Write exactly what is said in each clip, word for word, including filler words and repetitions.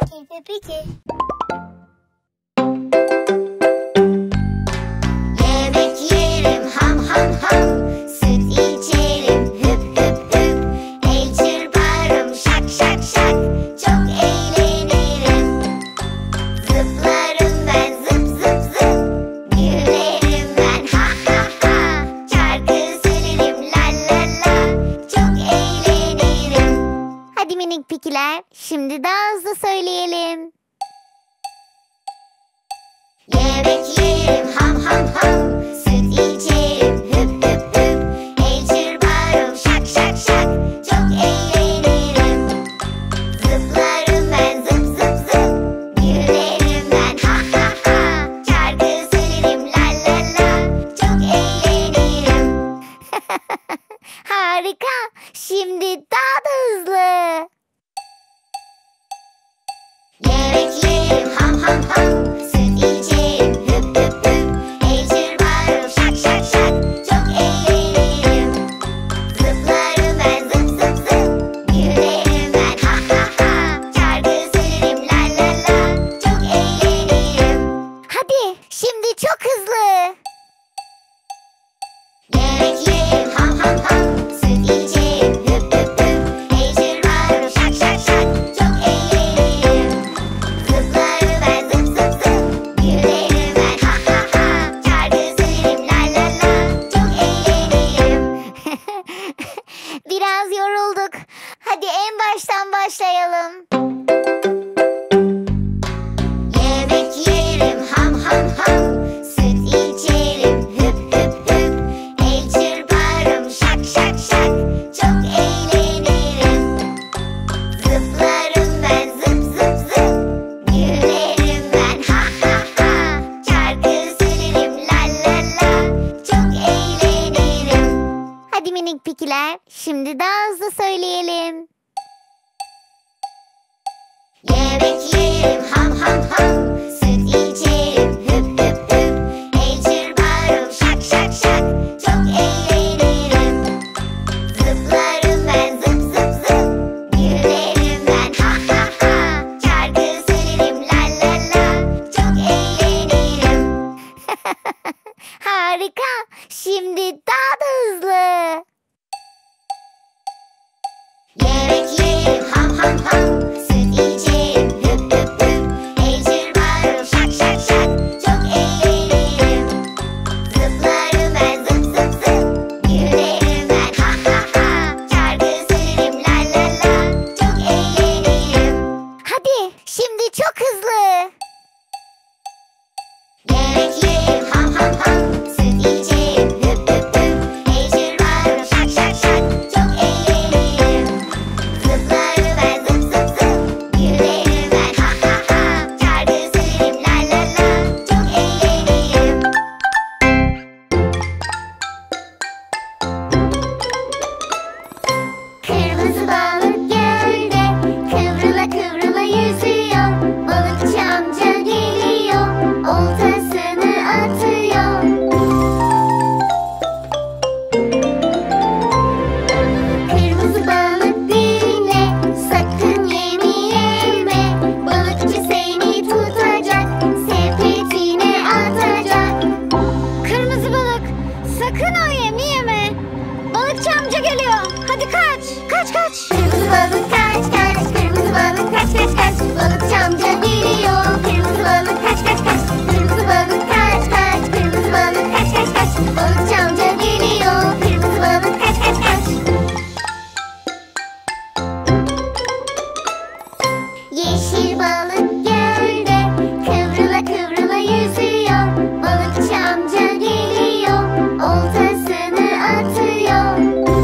Keyfe peki. Yemek yerim ham ham ham. Süt içerim hüp hüp hüp. El çırparım şak şak şak. Çok eğlenirim. Zıplarım ben zıp zıp zıp. Gülerim ben ha ha ha. Şarkı söylerim la la la. Çok eğlenirim. Hadi minik pikiler, şimdi daha hızlı söyleyelim. Yemek yerim ham ham ham. Süt içerim hüp hüp hüp. El çırparım şak şak şak. Çok eğlenirim. Zıplarım ben zıp zıp zıp. Gülerim ben ha ha ha. Şarkı söylerim la la la. Çok eğlenirim. Harika. Şimdi daha da hızlı. Yemek yerim ham ham ham. Süt içerim hüp hüp hüp. El çırparım şak şak şak. Çok eğlenirim. Zıplarım ben zıp zıp zıp. Gülerim ben ha ha ha. Şarkı söylerim la la la. Çok eğlenirim. Hadi, şimdi çok hızlı. Yemek yerim ham ham ham. Süt içerim hüp hüp hüp. El çırparım şak şak şak. Çok eğlenirim. Zıplarım ben zıp zıp zıp. Gülerim ben ha ha ha. Şarkı söylerim la la la. Çok eğlenirim. Biraz yorulduk. Hadi en baştan başlayalım. Yemek yerim ham ham ham. Süt içerim hüp hüp hüp. El çırparım şak şak şak. Çok eğlenirim. Zıplarım ben zıp zıp zıp. Gülerim ben ha ha ha. Şarkı söylerim la la la. Çok eğlenirim. Hadi minik pikiler, şimdi daha hızlı söyleyelim. Yemek yerim ham ham ham. Süt içerim hüp hüp hüp. El çırparım şak şak şak. Çok eğlenirim. Zıplarım ben zıp zıp zıp. Gülerim ben ha ha ha. Şarkı söylerim la la la. Çok eğlenirim. Harika. Şimdi daha da hızlı. Yemek yerim ham ham ham. Süt içerim hüp hüp hüp. El çırparım şak şak şak. Çok eğlenirim. Zıplarım ben zıp zıp zıp. Gülerim ben ha ha ha. Şarkı söylerim la la la. Çok eğlenirim. Hadi, şimdi çok hızlı. Yemek yerim ham ham ham. Süt içerim hüp hüp hüp. El çırparım şak şak şak. Çok eğlenirim. Zıplarım ben zıp zıp zıp. Gülerim ben ha ha ha. Şarkı söylerim la la la. Çok eğlenirim. Kırmızı balık gölde kıvrıla kıvrıla yüzüyor. Balıkçı amca geliyor, oltasını atıyor. Kırmızı balık dinle, sakın yemi yeme. Balıkçı seni tutacak, sepetine atacak. Kırmızı balık, sakın o yemi yeme. Balıkçı amca geliyor. Hadi kaç, kaç kaç. Kırmızı balık kaç kaç, kırmızı balık kaç kaç kaç. Balıkçı amca geliyor, kırmızı balık kaç kaç kaç. Kırmızı balık kaç kaç, kırmızı balık kaç kaç kaç. Balıkçı amca geliyor, kırmızı balık kaç kaç kaç. Yeşil balık gölde kıvrıla kıvrıla yüzüyor. Balıkçı amca geliyor, oltasını atıyor.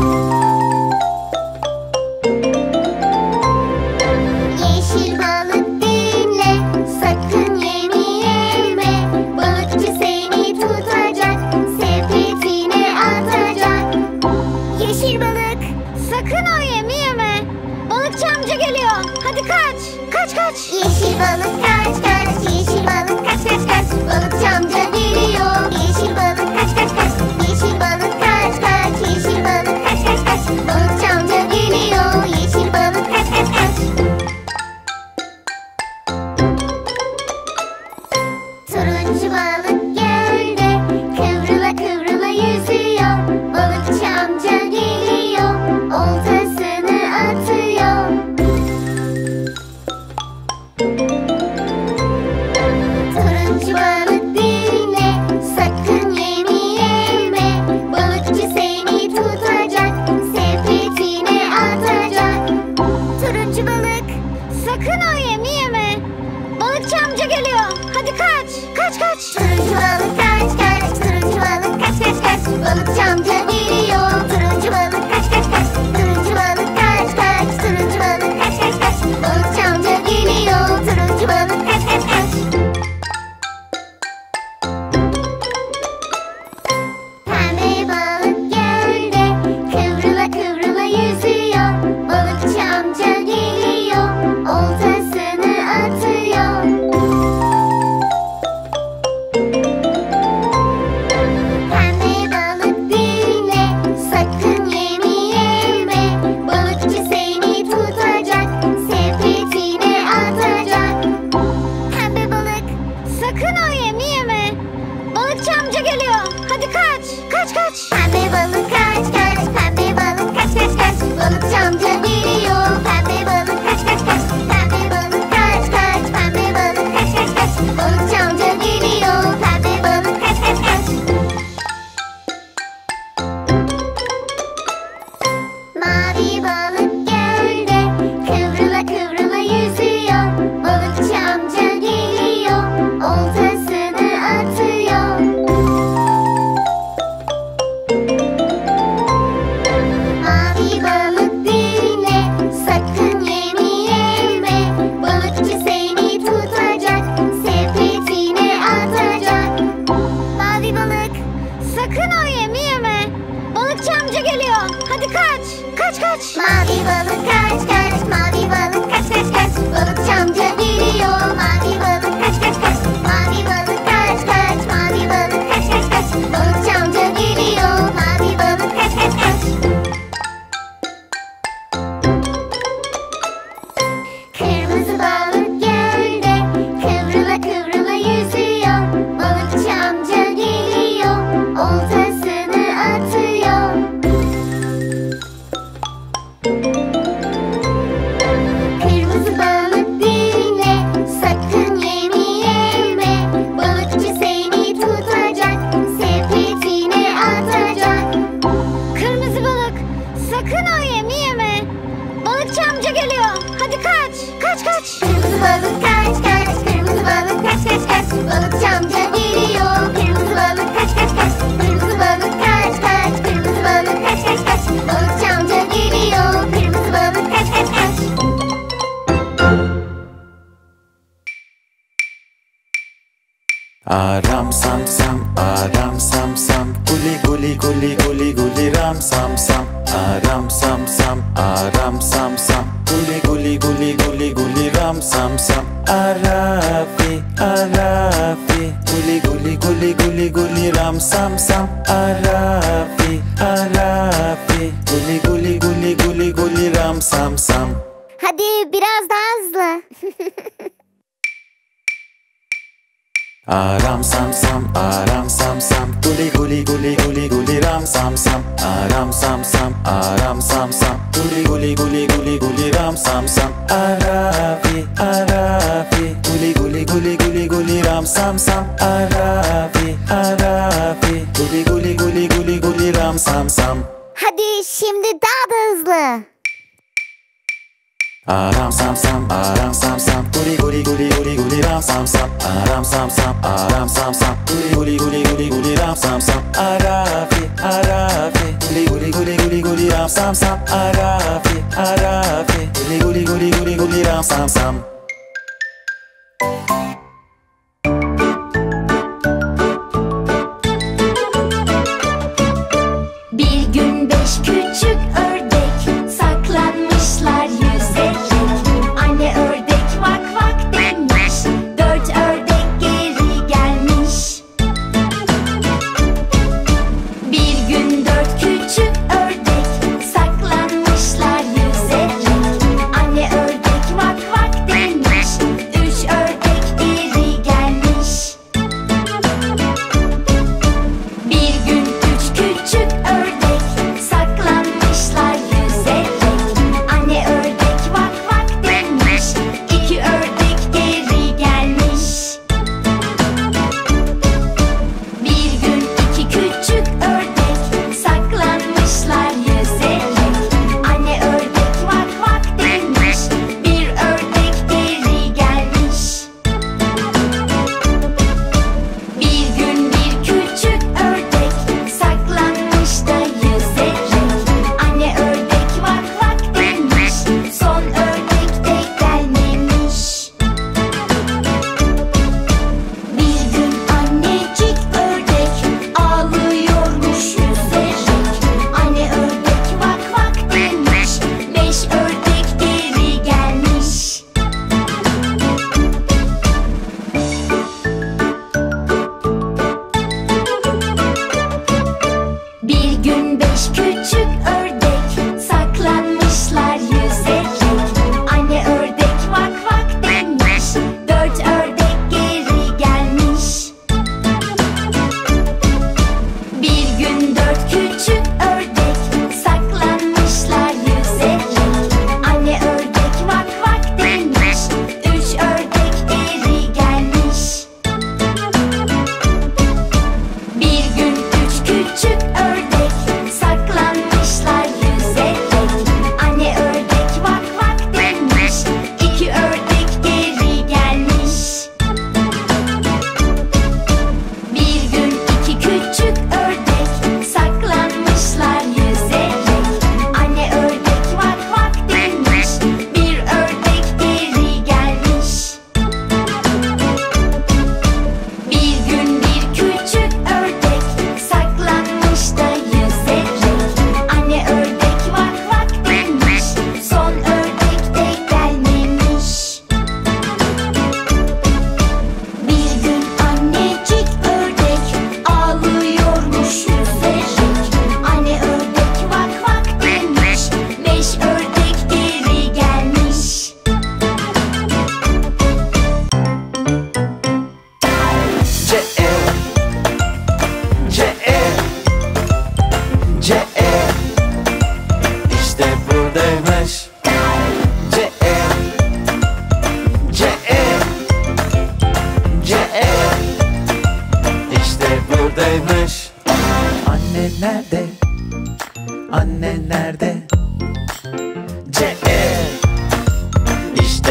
Yeşil balık dinle, sakın yemi yeme. Balıkçı seni tutacak, sepetine atacak. Yeşil balık, sakın o yemi yeme. Balıkçı amca geliyor. Hadi kaç, kaç kaç. Yeşil balık kaç kaç, yeşil balık kaç kaç kaç. Balıkçı amca geliyor, yeşil balık kaç kaç kaç. Yeşil balık kaç kaç, yeşil balık kaç kaç kaç. Balıkçı amca geliyor, yeşil balık kaç kaç kaç. Hadi kaç. Kaç kaç. Kırmızı balık kaç kaç, kırmızı balık kaç kaç kaç. Balıkçı amca geliyor. Kırmızı balık kaç kaç kaç. Kırmızı balık kaç kaç, kırmızı balık kaç kaç kaç. Balıkçı amca geliyor. Kırmızı balık kaç kaç kaç. Aram sam sam, aram sam sam, guli guli guli guli guli ram sam sam. Aram sam sam, aram sam sam, guli guli guli guli guli ram sam sam. Arafi, arafi, guli guli guli guli guli ram sam sam. Arafi, arafi, guli guli guli guli guli ram sam sam. Hadi biraz daha hızlı. Aram sam sam, aram sam sam, guli guli guli guli guli ram sam sam. Aram sam sam, aram sam sam, guli guli guli guli guli ram sam sam. Arafi, arafi, guli guli guli guli guli ram sam sam. Arafi, arafi, guli guli guli guli guli ram sam sam. Hadi şimdi daha da hızlı. Aram sam sam, aram sam sam, guli guli guli guli guli ram sam sam. Aram sam sam, aram sam sam, guli guli guli guli guli ram sam sam. Arafi, arafi, guli guli guli guli guli ram sam sam. Arafi, arafi, guli guli guli guli guli ram sam sam. Bir gün beş küçük ördek saklanmışlar yüzerek. Anne ördek vak vak demiş, dört ördek geri gelmiş. Bir gün dört küçük ördek saklanmışlar yüzerek. Anne ördek vak vak demiş.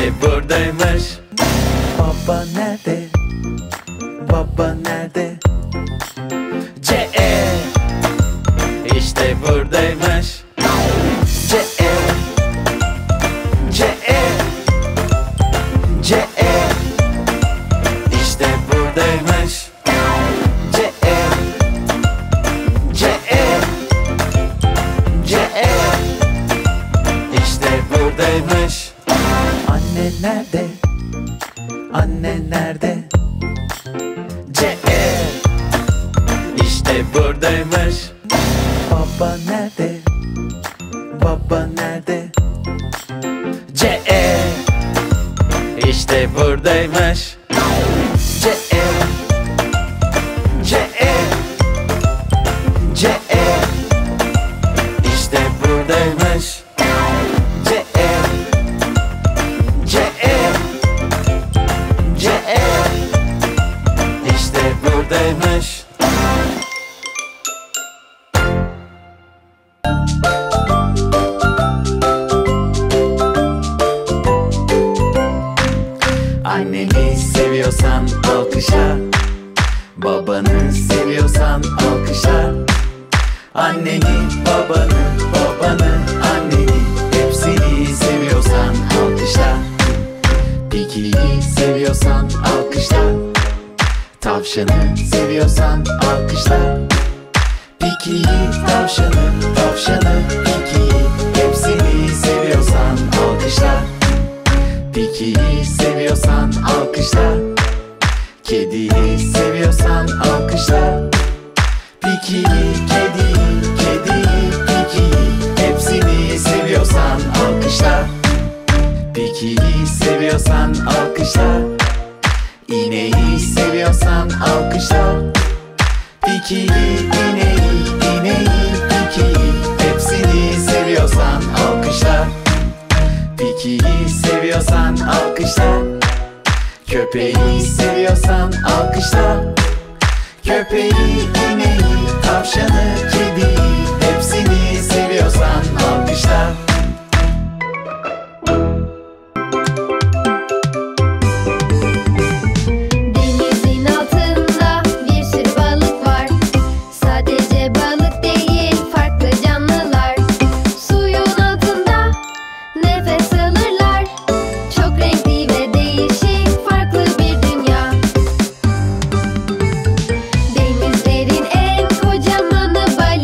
İşte buradaymış. Baba nerede? Baba nerede? C E İşte buradaymış. C E C E C E İşte buradaymış. C E C E C E İşte buradaymış. Anne nerede? Anne nerede? C E İşte buradaymış. Baba nerede? Baba nerede? C E İşte buradaymış. C E C E C E İşte buradaymış. C E C E C E İşte buradaymış. Anneni seviyorsan alkışla, babanı seviyorsan alkışla. Anneni, babanı, babanı, anneni, hepsini seviyorsan alkışla. Pikiyi seviyorsan alkışla, tavşanı seviyorsan alkışla. Pikiyi, tavşanı, tavşanı, pikiyi, hepsini seviyorsan alkışla. Pikiyi seviyorsan alkışla, kediyi seviyorsan alkışla. Pikiyi, kediyi, kediyi, pikiyi, hepsini seviyorsan alkışla. Pikiyi seviyorsan alkışla, ineği seviyorsan alkışla. Pikiyi, ineği, ineği, pikiyi, hepsini seviyorsan alkışla. Pikiyi seviyorsan alkışla, köpeği seviyorsan alkışla. Köpeği, ineği, tavşanı, kediyi, hepsini seviyorsan alkışla. Denizin altında bir sürü balık var. Sadece balık değil, farklı canlılar. Suyun altında nefes alırlar. Çok renkli ve değişik, farklı bir dünya. Denizlerin en kocamanı balık.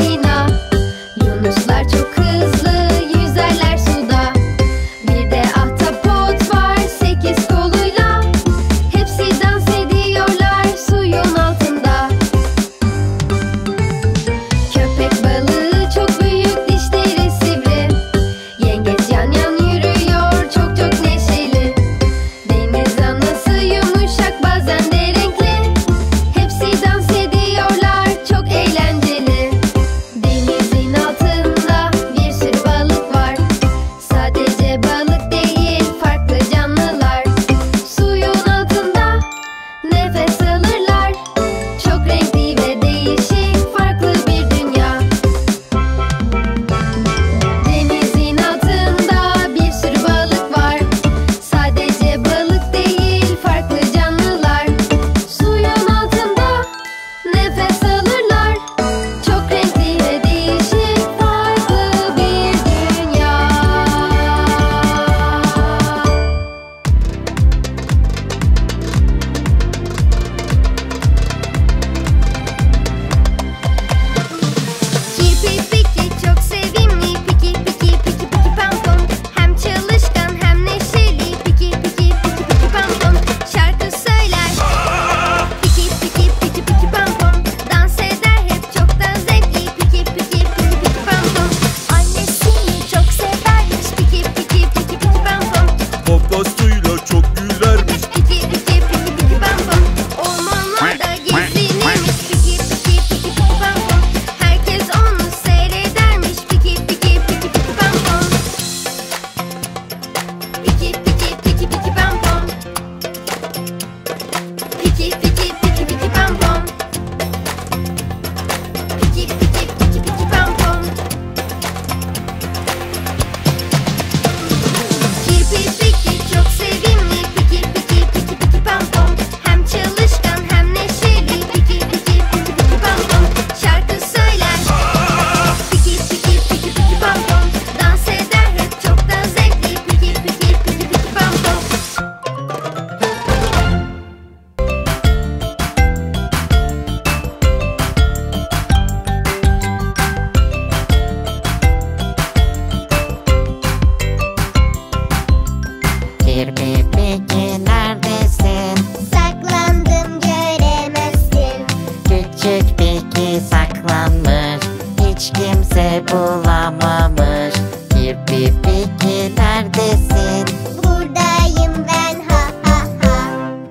Kirpi peki neredesin? Saklandım göremezsin. Küçük peki saklanmış, hiç kimse bulamamış. Kirpi peki neredesin? Buradayım ben ha ha ha.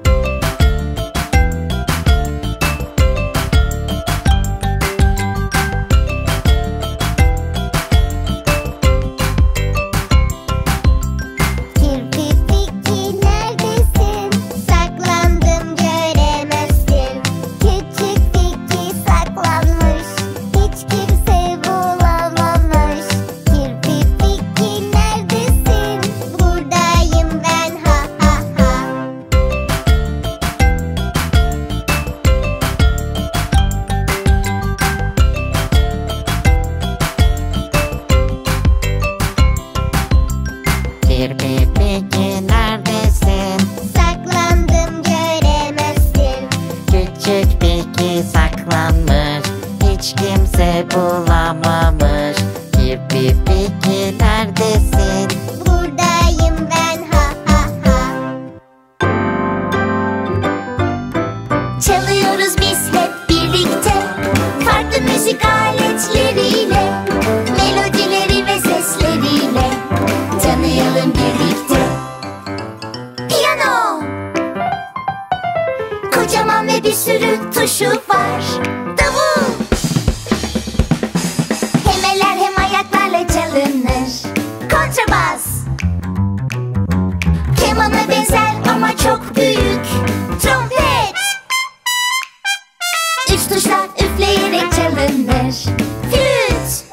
Kirpi peki neredesin? Saklandım göremezsin. Küçük peki saklanmış, hiç kimse bulamamış. Kirpi peki neredesin? Buradayım ben ha ha ha. Kirpi peki neredesin? Saklandım göremezsin. Küçük peki saklanmış, hiç kimse bulamamış. Kirpi peki neredesin? Buradayım ben ha ha ha. Çalıyoruz biz hep birlikte, farklı müzik aletleriyle, melodileri ve sesleriyle tanıyalım birlikte. Piyano, kocaman ve bir sürü tuşu var. Davul, hem eller hem ayaklarla çalınır. Kontrabas, kemana benzer ama çok büyük. Trompet, üç tuşla üfleyerek çalınır. Flüt,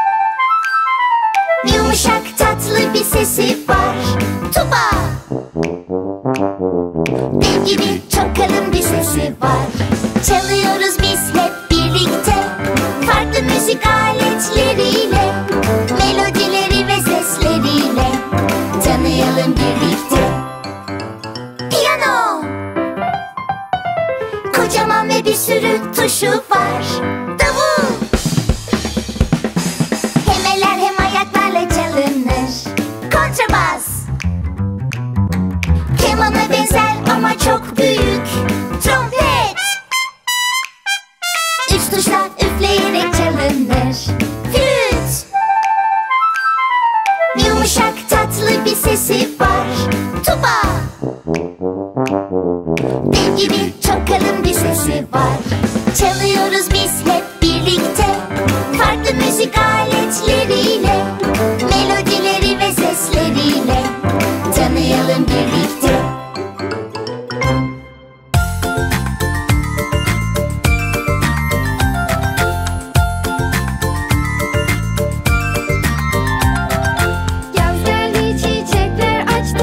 yumuşak tatlı bir sesi var. Tuba, dev gibi çok kalın bir sesi var. Çalıyoruz biz hep birlikte, farklı müzik aletleriyle, melodileri ve sesleriyle tanıyalım birlikte. Piyano, kocaman ve bir sürü tuşu var. Davul, hem eller hem ayaklarla çalınır. Kontrabas, kemana benzer ama çok büyük. Trompet, üç tuşla üfleyerek çalınır. Flüt, yumuşak tatlı bir sesi var. Tuba, dev gibi çok kalın bir sesi var. Çalıyoruz biz hep birlikte, farklı müzik aletleriyle, melodileri ve sesleriyle tanıyalım birlikte. Yaz geldi çiçekler açtı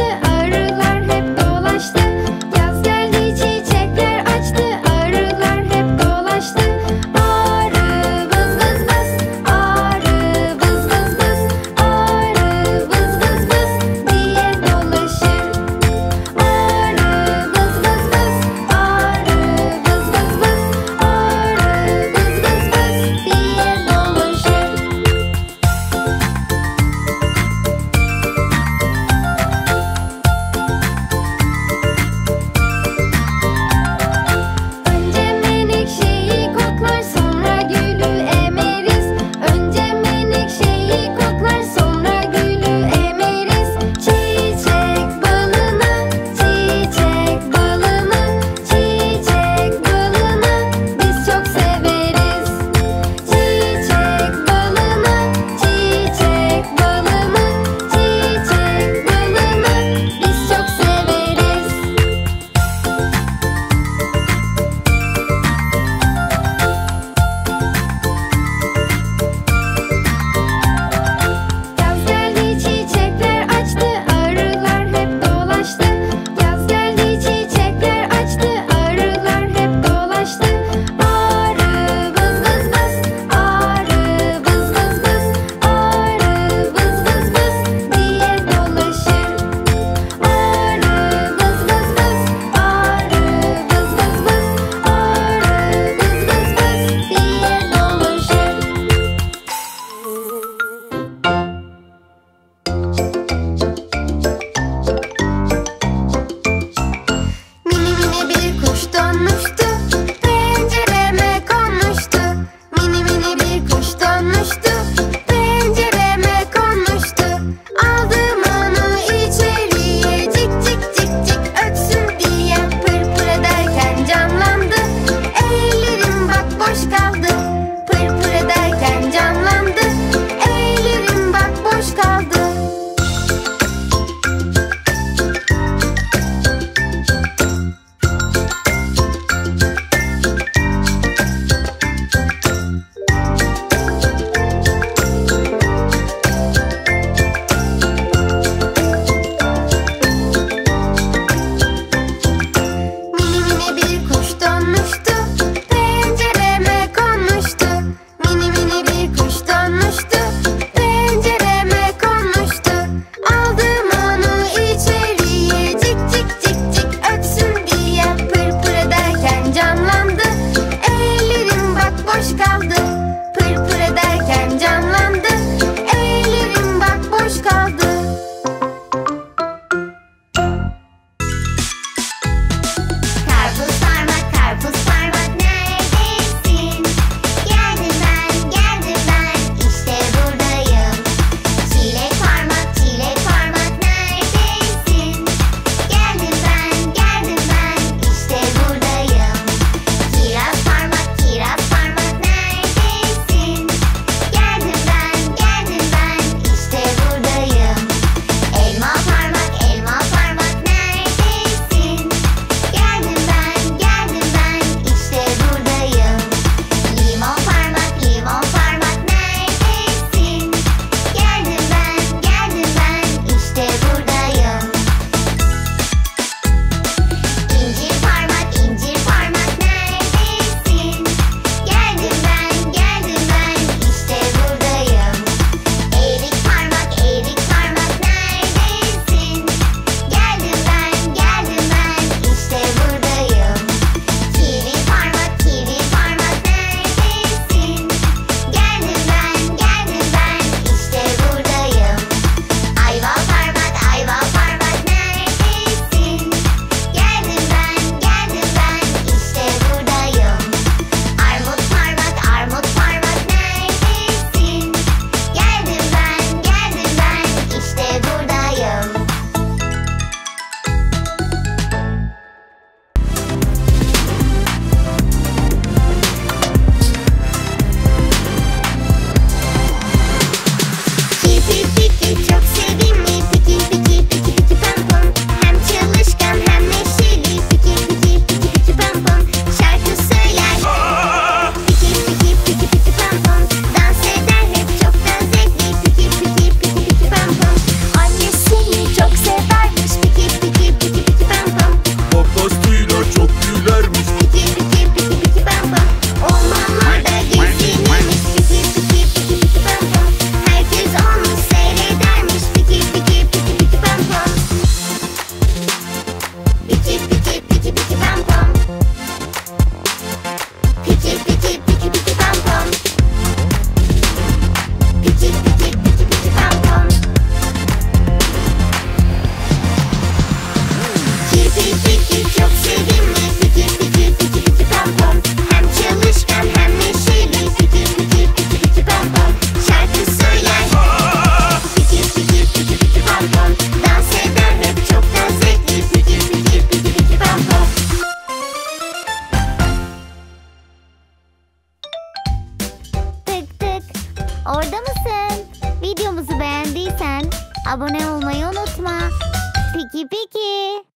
orada mısın? Videomuzu beğendiysen abone olmayı unutma. Piki piki.